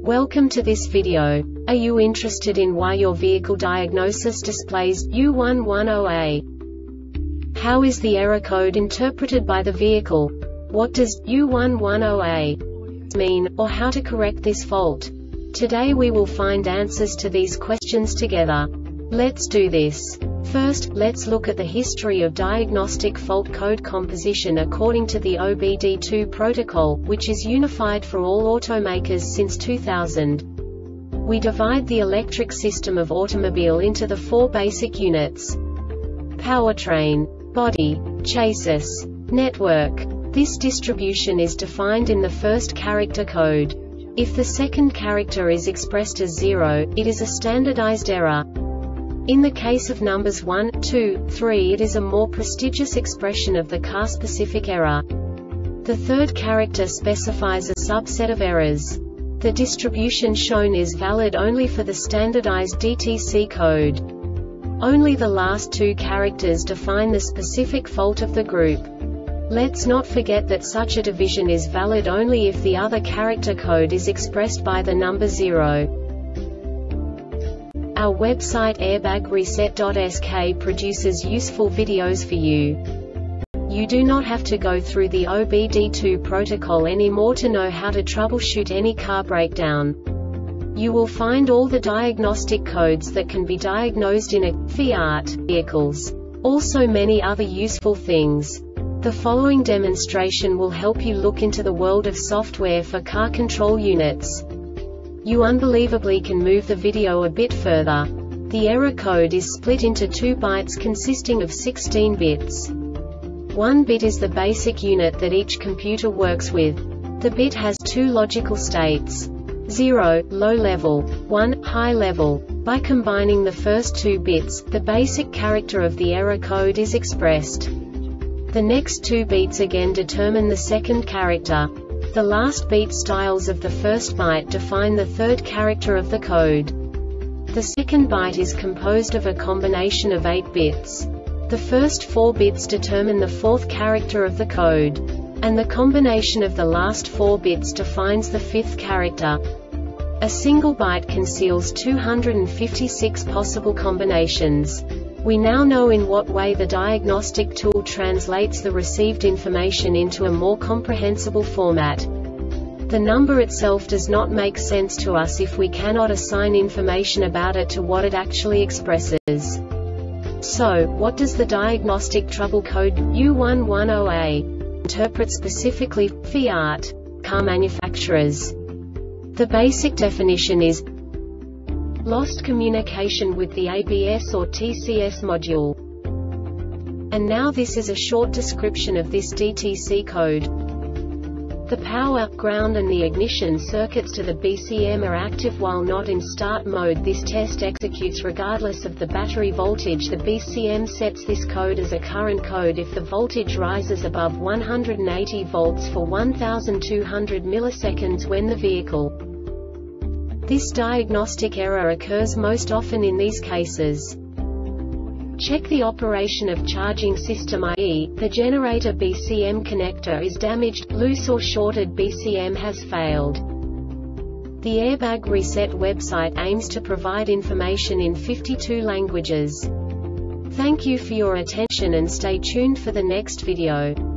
Welcome to this video. Are you interested in why your vehicle diagnosis displays U110A? How is the error code interpreted by the vehicle? What does U110A mean, or how to correct this fault? Today we will find answers to these questions together. Let's do this. First, let's look at the history of diagnostic fault code composition according to the OBD2 protocol, which is unified for all automakers since 2000. We divide the electric system of automobile into the four basic units: powertrain, body, chassis, network. This distribution is defined in the first character code. If the second character is expressed as 0, it is a standardized error. In the case of numbers 1, 2, 3, it is a more prestigious expression of the car-specific error. The third character specifies a subset of errors. The distribution shown is valid only for the standardized DTC code. Only the last two characters define the specific fault of the group. Let's not forget that such a division is valid only if the other character code is expressed by the number 0. Our website airbagreset.sk produces useful videos for you. You do not have to go through the OBD2 protocol anymore to know how to troubleshoot any car breakdown. You will find all the diagnostic codes that can be diagnosed in a Fiat vehicles. Also many other useful things. The following demonstration will help you look into the world of software for car control units. You unbelievably can move the video a bit further. The error code is split into 2 bytes consisting of 16 bits. 1 bit is the basic unit that each computer works with. The bit has 2 logical states: 0, low level, 1, high level. By combining the first 2 bits, the basic character of the error code is expressed. The next 2 beats again determine the second character. The last beat styles of the first byte define the third character of the code. The second byte is composed of a combination of 8 bits. The first 4 bits determine the fourth character of the code. And the combination of the last 4 bits defines the fifth character. A single byte conceals 256 possible combinations. We now know in what way the diagnostic tool translates the received information into a more comprehensible format. The number itself does not make sense to us if we cannot assign information about it to what it actually expresses. So, what does the diagnostic trouble code U110A interpret specifically for Fiat car manufacturers? The basic definition is lost communication with the ABS or TCS module. And now this is a short description of this DTC code. The power, ground and the ignition circuits to the BCM are active while not in start mode. This test executes regardless of the battery voltage. The BCM sets this code as a current code if the voltage rises above 180 volts for 1200 milliseconds when the vehicle. This diagnostic error occurs most often in these cases. Check the operation of charging system, i.e., the generator BCM connector is damaged, loose or shorted. BCM has failed. The Airbag Reset website aims to provide information in 52 languages. Thank you for your attention and stay tuned for the next video.